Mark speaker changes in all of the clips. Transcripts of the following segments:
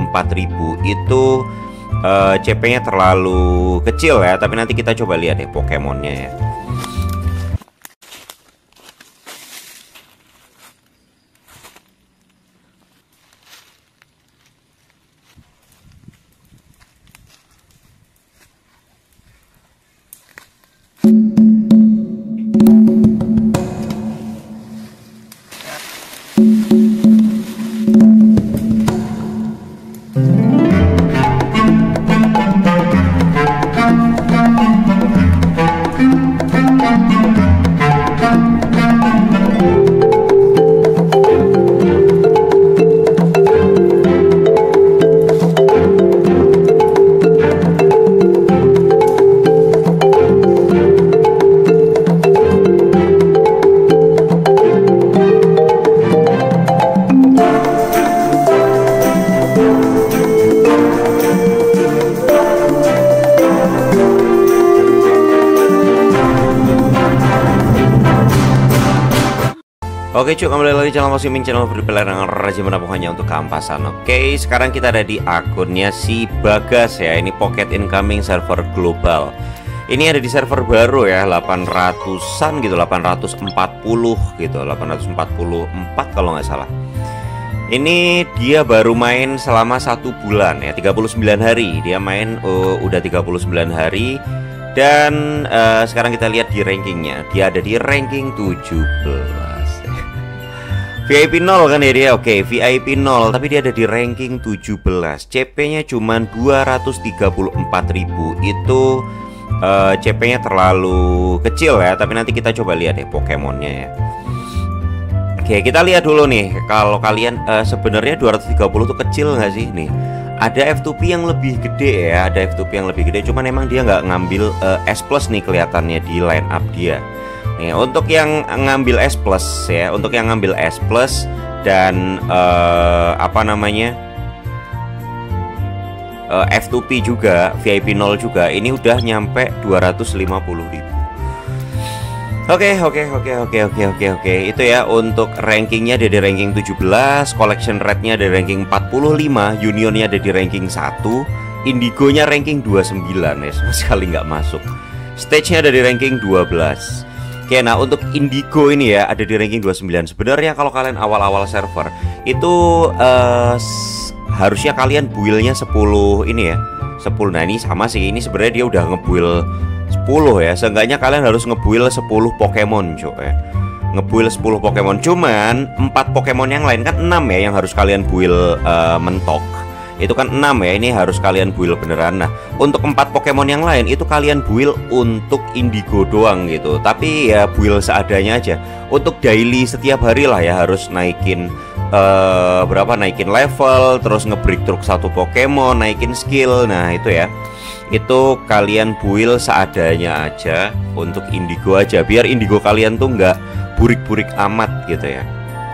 Speaker 1: 4000 itu CP-nya terlalu kecil ya. Tapi nanti kita coba lihat deh Pokemonnya ya. Oke cuy, kembali lagi channel Mas Yuming, channel berpilihan rajin menabuh hanya untuk keampasan. Oke, sekarang kita ada di akunnya si Bagas ya. Ini Pocket Incoming server global. Ini ada di server baru ya, 800-an gitu, 840 gitu, 844 kalau nggak salah. Ini dia baru main selama 1 bulan ya, 39 hari. Dia main udah 39 hari. Dan sekarang kita lihat di rankingnya. Dia ada di ranking 17. VIP 0 kan ya dia. Oke, VIP 0, tapi dia ada di ranking 17. CP-nya cuman 234.000. Itu CP-nya terlalu kecil ya. Tapi nanti kita coba lihat deh Pokemonnya ya. Oke, kita lihat dulu nih. Kalau kalian sebenarnya 230 tuh kecil nggak sih nih? Ada F2P yang lebih gede ya. Ada F2P yang lebih gede. Cuman emang dia nggak ngambil S plus nih kelihatannya di line up dia. Nih, untuk yang ngambil S plus ya, untuk yang ngambil S plus dan apa namanya F2P juga, VIP 0 juga, ini udah nyampe 250.000. Oke. Itu ya untuk rankingnya. Ada di ranking 17, collection rate-nya ada di ranking 45, unionnya ada di ranking 1, indigonya ranking 29 ya, sama sekali nggak masuk. Stage-nya ada di ranking 12. Oke, nah untuk indigo ini ya ada di ranking 29. Sebenarnya kalau kalian awal-awal server itu harusnya kalian build-nya 10 ini ya. 10. Nah, ini sama sih. Ini sebenarnya dia udah ngebuild 10 ya. Seenggaknya kalian harus ngebuild 10 Pokemon, coy ya. Ngebuild 10 Pokemon. Cuman 4 Pokemon yang lain kan 6 ya yang harus kalian build mentok. Itu kan 6 ya, ini harus kalian build beneran. Nah, untuk 4 Pokemon yang lain itu kalian build untuk indigo doang gitu. Tapi ya build seadanya aja. Untuk daily setiap hari lah ya harus naikin naikin level, terus nge-break truk 1 Pokemon, naikin skill. Nah, itu ya. Itu kalian build seadanya aja untuk indigo aja, biar indigo kalian tuh nggak burik-burik amat gitu ya.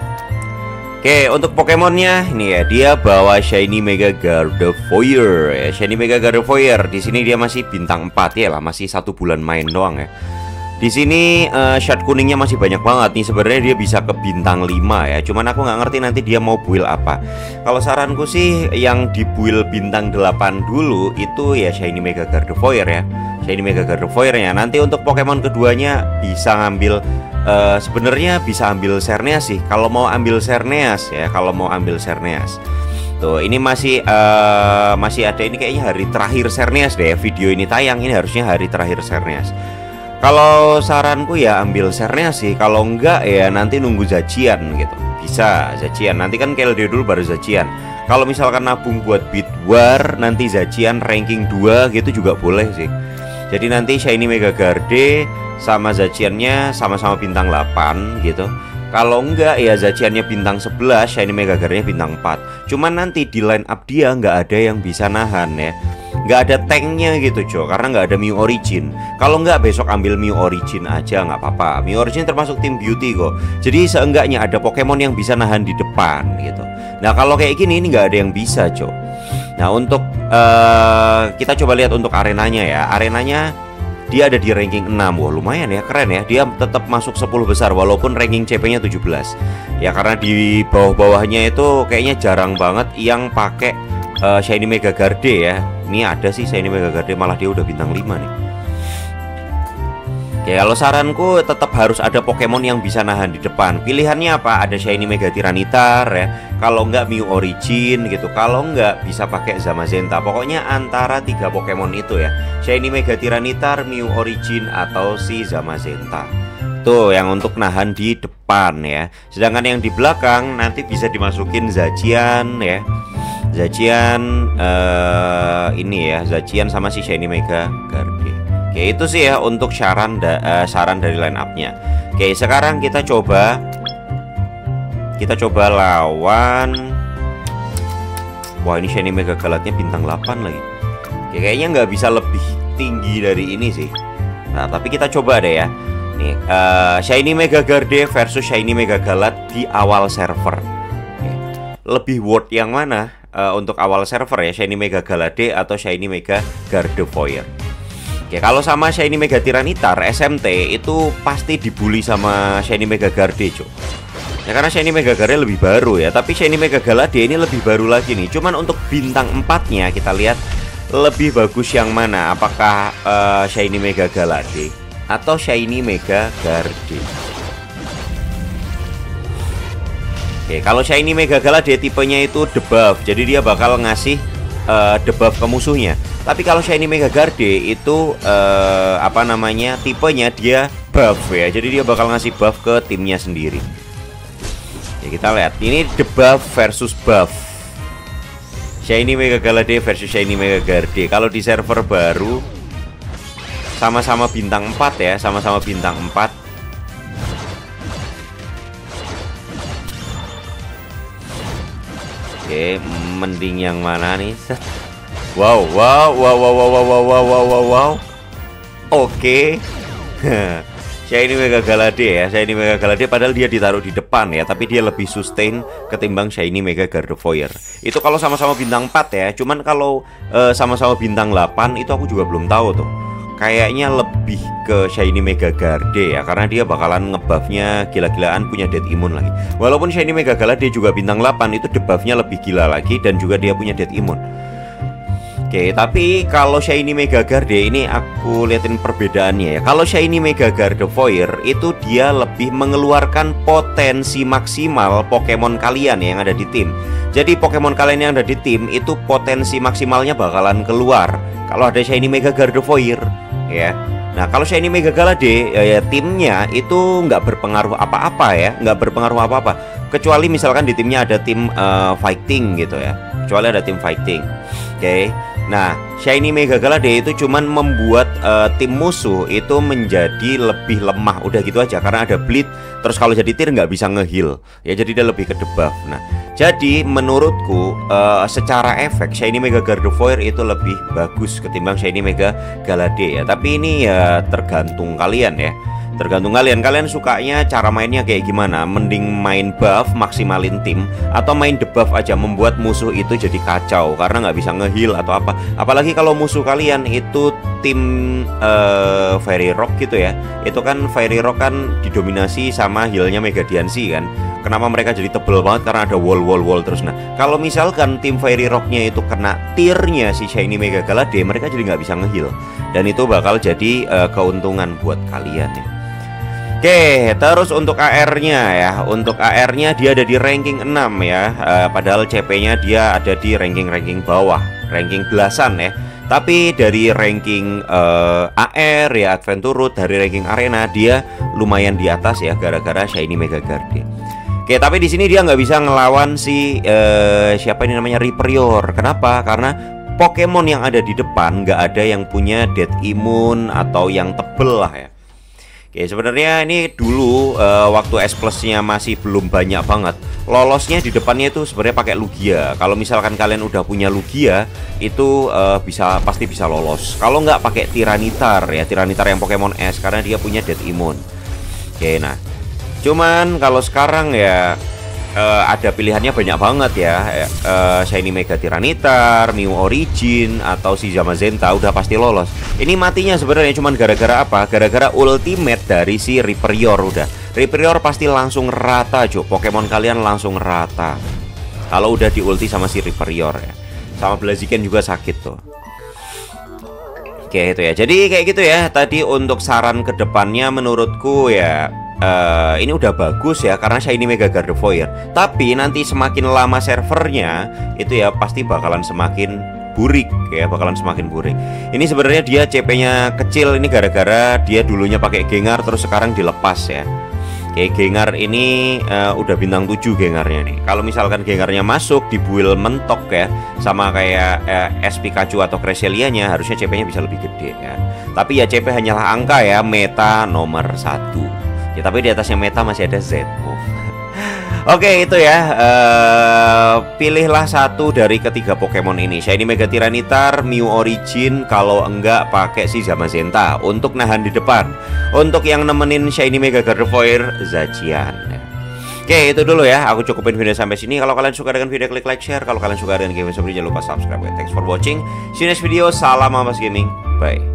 Speaker 1: Oke, untuk Pokemonnya ini ya, dia bawa Shiny Mega Gardevoir ya. Shiny Mega Gardevoir di sini dia masih bintang 4 ya lah, masih 1 bulan main doang ya. Di sini shard kuningnya masih banyak banget nih. Sebenarnya dia bisa ke bintang 5 ya. Cuman aku nggak ngerti nanti dia mau build apa. Kalau saranku sih yang di build bintang 8 dulu itu ya Shiny Mega Gardevoir ya. Shiny Mega Gardevoir ya. Nanti untuk Pokemon keduanya bisa ngambil sebenarnya bisa ambil Xerneas sih. Kalau mau ambil Xerneas ya, kalau mau ambil Xerneas. Tuh, ini masih ada, ini kayaknya hari terakhir Xerneas deh. Video ini tayang, ini harusnya hari terakhir Xerneas. Kalau saranku ya ambil Xerneas sih. Kalau enggak ya nanti nunggu Zacian gitu. Bisa Zacian. Nanti kan Keldeo dulu baru Zacian. Kalau misalkan nabung buat Bidwar, nanti Zacian ranking 2 gitu juga boleh sih. Jadi nanti Shiny Mega Garde sama Zaciannya sama-sama bintang 8 gitu. Kalau enggak ya Zaciannya bintang 11, Shiny Mega Garde-nya bintang 4. Cuman nanti di line up dia nggak ada yang bisa nahan ya. Nggak ada tanknya gitu coy, karena nggak ada Mew Origin. Kalau nggak besok ambil Mew Origin aja nggak apa-apa. Mew Origin termasuk tim beauty kok. Jadi seenggaknya ada Pokemon yang bisa nahan di depan gitu. Nah kalau kayak gini ini nggak ada yang bisa coy. Nah untuk kita coba lihat untuk arenanya ya. Arenanya dia ada di ranking 6. Wah lumayan ya, keren ya. Dia tetap masuk 10 besar walaupun ranking CP-nya 17. Ya karena di bawah-bawahnya itu kayaknya jarang banget yang pakai Shiny Mega Garde ya. Ini ada sih Shiny Mega Garde, malah dia udah bintang 5 nih. Oke, kalau saranku tetap harus ada Pokemon yang bisa nahan di depan. Pilihannya apa? Ada Shiny Mega Tiranitar ya. Kalau nggak Mew Origin gitu. Kalau nggak bisa pakai Zamazenta. Pokoknya antara 3 Pokemon itu ya. Shiny Mega Tiranitar, Mew Origin atau si Zamazenta. Tuh yang untuk nahan di depan ya. Sedangkan yang di belakang nanti bisa dimasukin Zacian ya. Zacian ini ya, Zacian sama si Shiny Mega Garde. Oke, itu sih ya untuk saran dari line up-nya. Oke, sekarang kita coba lawan. Wah, ini Shiny Mega Galatnya bintang 8 lagi. Oke, kayaknya nggak bisa lebih tinggi dari ini sih. Nah, tapi kita coba deh ya. Nih, Shiny Mega Garde versus Shiny Mega Galat di awal server. Oke. Lebih worth yang mana untuk awal server ya, Shiny Mega Galade atau Shiny Mega Gardevoir? Oke, kalau sama Shiny Mega Tiranitar SMT itu pasti dibully sama Shiny Mega Garde, Cuk. Ya karena Shiny Mega Garde lebih baru ya, tapi Shiny Mega Galade ini lebih baru lagi nih. Cuman untuk bintang 4-nya kita lihat lebih bagus yang mana? Apakah Shiny Mega Galade atau Shiny Mega Garde? Oke, kalau Shiny Mega Galade tipenya itu debuff, jadi dia bakal ngasih debuff ke musuhnya. Tapi kalau Shiny Mega Garde itu apa namanya, tipenya dia buff ya. Jadi dia bakal ngasih buff ke timnya sendiri. Ya, kita lihat ini debuff versus buff. Shiny Mega Galade versus Shiny Mega Garde. Kalau di server baru sama-sama bintang 4 ya, sama-sama bintang 4. Oke, mending yang mana nih? Wow. Oke. Shiny Mega Galade ya, Shiny Mega Galade padahal dia ditaruh di depan ya, tapi dia lebih sustain ketimbang Shiny Mega Gardevoir. Itu kalau sama-sama bintang 4 ya. Cuman kalau sama-sama bintang 8 itu aku juga belum tahu tuh. Kayaknya lebih ke Shiny Mega Garde ya, karena dia bakalan ngebuffnya gila-gilaan, punya dead immune lagi. Walaupun Shiny Mega Galade juga bintang 8, itu debuffnya lebih gila lagi dan juga dia punya dead immune. Oke, tapi kalau Shiny Mega Garde ini aku liatin perbedaannya ya. Kalau Shiny Mega Gardevoir itu dia lebih mengeluarkan potensi maksimal Pokemon kalian yang ada di tim. Jadi Pokemon kalian yang ada di tim itu potensi maksimalnya bakalan keluar kalau ada Shiny Mega Gardevoir ya. Nah, kalau Shiny Mega Galade ya timnya itu nggak berpengaruh apa-apa ya, nggak berpengaruh apa-apa. Kecuali misalkan di timnya ada tim fighting gitu ya. Kecuali ada tim fighting. Oke. Nah, Shiny Mega Galade itu cuman membuat tim musuh itu menjadi lebih lemah. Udah gitu aja, karena ada bleed. Terus kalau jadi tir nggak bisa nge-heal ya, jadi dia lebih ke debuff. Nah, jadi menurutku secara efek Shiny Mega Gardevoir itu lebih bagus ketimbang Shiny Mega Galade ya. Tapi ini ya tergantung kalian ya. Tergantung kalian sukanya cara mainnya kayak gimana. Mending main buff maksimalin tim, atau main debuff aja membuat musuh itu jadi kacau karena nggak bisa nge-heal atau apa. Apalagi kalau musuh kalian itu tim Fairy Rock gitu ya. Itu kan Fairy Rock kan didominasi sama healnya Mega Diancie kan. Kenapa mereka jadi tebel banget? Karena ada wall terus. Nah, kalau misalkan tim Fairy Rocknya itu kena tirnya si Shiny Mega Galade, mereka jadi nggak bisa nge-heal. Dan itu bakal jadi keuntungan buat kalian ya. Oke, terus untuk AR-nya ya. Untuk AR-nya dia ada di ranking 6 ya. Padahal CP-nya dia ada di ranking bawah, ranking belasan ya. Tapi dari ranking AR ya, Adventure Route, dari ranking arena dia lumayan di atas ya, gara-gara Shiny Mega Garde. Oke, tapi di sini dia nggak bisa ngelawan si siapa ini namanya, Riperior. Kenapa? Karena Pokemon yang ada di depan nggak ada yang punya dead immune atau yang tebel lah ya. Oke, sebenarnya ini dulu waktu S Plus-nya masih belum banyak banget. Lolosnya di depannya itu sebenarnya pakai Lugia. Kalau misalkan kalian udah punya Lugia, itu pasti bisa lolos. Kalau nggak pakai Tiranitar ya, Tiranitar yang Pokemon S, karena dia punya dead immune. Oke, nah cuman kalau sekarang ya ada pilihannya banyak banget ya. Shiny Mega Tiranitar, Mew Origin, atau si Zamazenta udah pasti lolos. Ini matinya sebenarnya cuman gara-gara apa? Gara-gara ultimate dari si Riperior udah. Riperior pasti langsung rata, Cuk. Pokemon kalian langsung rata kalau udah di ulti sama si Riperior ya. Sama Blaziken juga sakit tuh. Oke, itu ya. Jadi kayak gitu ya. Tadi untuk saran kedepannya menurutku ya, ini udah bagus ya karena Shiny Mega Gardevoir. Tapi nanti semakin lama servernya itu ya pasti bakalan semakin burik ya, bakalan semakin burik. Ini sebenarnya dia CP-nya kecil ini gara-gara dia dulunya pakai Gengar terus sekarang dilepas ya. Kayak Gengar ini udah bintang 7 Gengarnya nih. Kalau misalkan Gengarnya masuk di build mentok ya, sama kayak S Pikachu atau Cresselia-nya, harusnya CP-nya bisa lebih gede ya. Tapi ya CP hanyalah angka ya, meta nomor 1. Ya tapi di atasnya meta masih ada Z. Oke, itu ya. Pilihlah satu dari ketiga Pokemon ini. Shiny Mega Tyranitar, Mew Origin, kalau enggak pakai si Zamazenta untuk nahan di depan. Untuk yang nemenin Shiny Mega Gardevoir, Zacian. Oke, itu dulu ya. Aku cukupin video sampai sini. Kalau kalian suka dengan video, klik like, share. Kalau kalian suka dengan game seperti, jangan lupa subscribe. Thanks for watching. See you next video. Salam Ampas Gaming. Bye.